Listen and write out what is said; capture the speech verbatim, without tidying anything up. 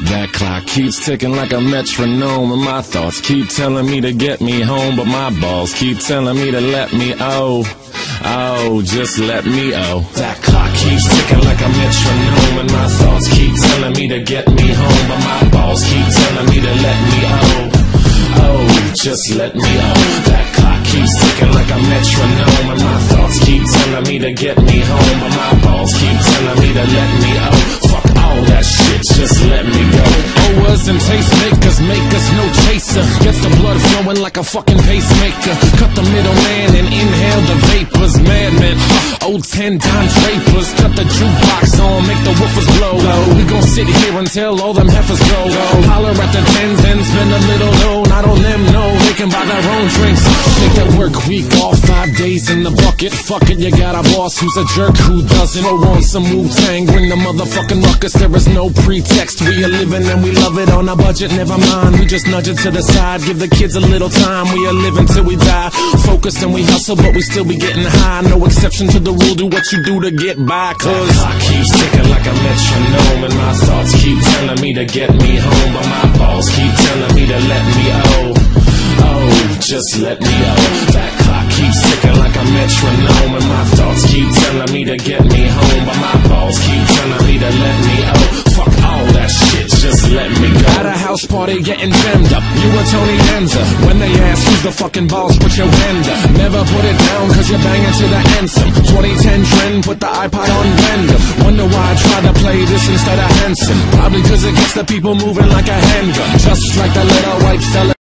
That clock keeps ticking like a metronome, and my thoughts keep telling me to get me home, but my balls keep telling me to let me oh, oh, just let me oh. That clock keeps ticking like a metronome, and my thoughts keep telling me to get me home, but my balls keep telling me to let me oh, oh, just let me oh. That clock keeps ticking like a metronome, and my thoughts keep telling me to get me home, but my balls keep telling me to let me oh. Fuck all that shit, just let me go. Owers and tastemakers make us no chaser. Gets the blood flowing like a fucking pacemaker. Cut the middleman and inhale the vapors. Madman, old ten Don Drapers. Cut the jukebox on, make the woofers blow. We gon' sit here until all them heifers go. Holler at the tens and spend a little dough. Not on them, no, they can buy their own drinks. Take that work week off, five days in the bucket. Fuck it, you got a boss who's a jerk who doesn't. Throw on some Wu-Tang, bring the motherfucking ruckus. There is no pretext, we are living and we love it on a budget. Never mind, we just nudge it to the side. Give the kids a little time, we are living till we die. Focused and we hustle, but we still be getting high. No exception to the rule, do what you do to get by. Cause I keep ticking like a metronome, and my thoughts keep telling me to get me home, but my balls keep telling me to let me oh, oh, just let me oh. That clock keeps ticking like a metronome, and my thoughts keep telling me to get me home, but my balls keep telling me to let me oh. Fuck all that shit, just let me go. At a house party getting jammed up, you and Tony Danza. When they ask who's the fucking boss, put your hand up. Never put it down cause you're banging to the anthem. Twenty ten trend, put the iPod on random. Wonder why I tried to play this instead of Hanson. Probably cause it gets the people moving like a handgun. Just like the little white fella